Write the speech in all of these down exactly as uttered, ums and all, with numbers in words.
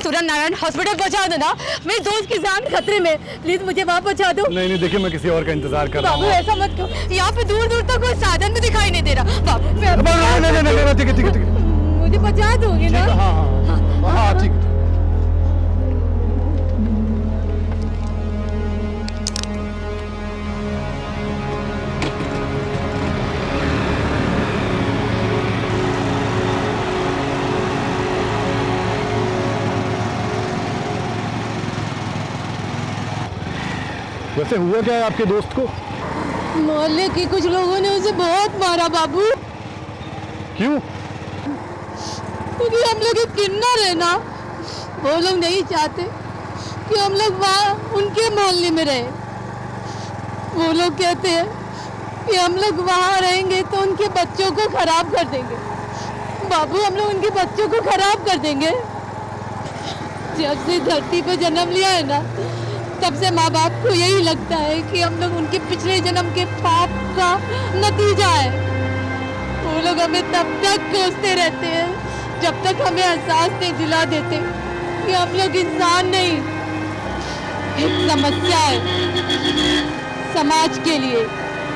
तुरंत नारायण हॉस्पिटल पहुंचा दो ना, मेरे दोस्त की जान खतरे में, प्लीज मुझे वहाँ पहुंचा दो। नहीं नहीं देखिए, मैं किसी और का इंतजार कर रहा हूँ। बाबू ऐसा मत करो, यहाँ पे दूर दूर तक कोई साधन भी दिखाई नहीं दे रहा। बाबू नहीं नहीं नहीं ठीक है ठीक है, मुझे पहुंचा दोगे ना? हाँ हाँ हाँ ठीक है। वैसे हुआ क्या है आपके दोस्त को? मोहल्ले के कुछ लोगों ने उसे बहुत मारा बाबू। क्यों? क्योंकि हम लोग एक किन्नर है ना, वो लोग नहीं चाहते कि हम लोग वहाँ उनके मोहल्ले में रहे। वो लोग कहते हैं कि हम लोग वहाँ रहेंगे तो उनके बच्चों को खराब कर देंगे। बाबू हम लोग उनके बच्चों को खराब कर देंगे। जब से धरती पर जन्म लिया है ना, तब से माँ बाप को यही लगता है कि हम लोग उनके पिछले जन्म के पाप का नतीजा है। वो लोग हमें तब तक कोसते रहते हैं जब तक हमें एहसास नहीं दिला देते कि हम लोग इंसान नहीं, एक समस्या है समाज के लिए।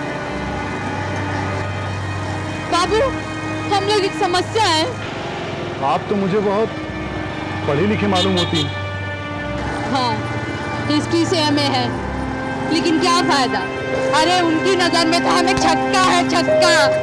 बाबू हम लोग एक समस्या है। आप तो मुझे बहुत पढ़ी लिखी मालूम होती। हाँ, हिस्ट्री से हमें है, लेकिन क्या फायदा? अरे उनकी नजर में तो हमें छक्का है, छक्का।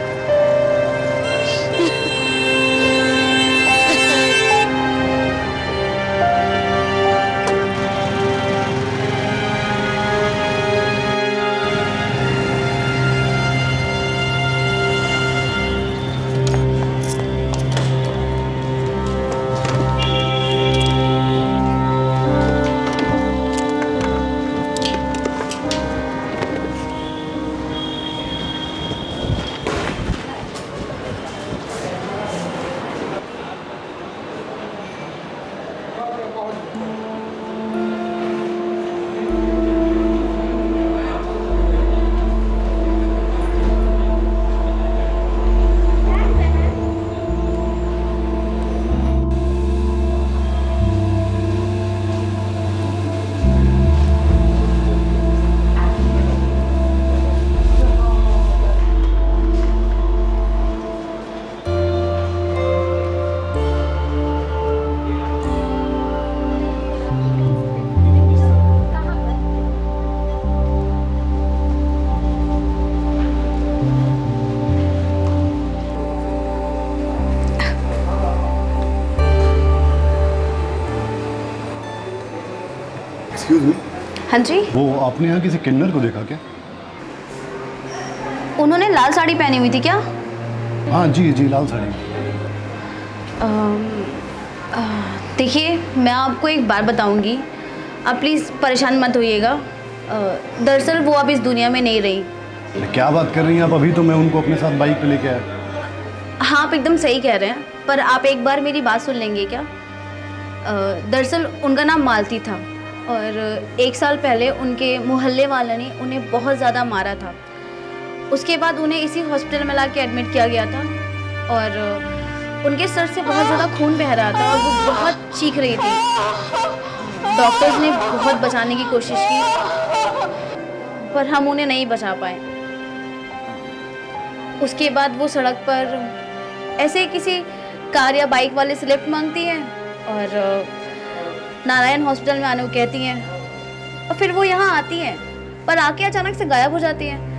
Excuse me. हाँ जी। वो आपने यहाँ किसी किन्नर को देखा क्या? उन्होंने लाल साड़ी पहनी हुई थी क्या? हाँ जी जी, लाल साड़ी। देखिए मैं आपको एक बार बताऊंगी, आप प्लीज़ परेशान मत होइएगा। दरअसल वो अब इस दुनिया में नहीं रही। क्या बात कर रही हैं आप? अभी तो मैं उनको अपने साथ बाइक पे लेके आया। हाँ आप एकदम सही कह रहे हैं, पर आप एक बार मेरी बात सुन लेंगे क्या? दरअसल उनका नाम मालती था और एक साल पहले उनके मोहल्ले वालों ने उन्हें बहुत ज़्यादा मारा था। उसके बाद उन्हें इसी हॉस्पिटल में ला के एडमिट किया गया था और उनके सर से बहुत ज़्यादा खून बह रहा था और वो बहुत चीख रही थी। डॉक्टर्स ने बहुत बचाने की कोशिश की पर हम उन्हें नहीं बचा पाए। उसके बाद वो सड़क पर ऐसे किसी कार या बाइक वाले से लिफ्ट मांगती है और नारायण हॉस्पिटल में आने को कहती हैं और फिर वो यहाँ आती हैं पर आके अचानक से गायब हो जाती हैं।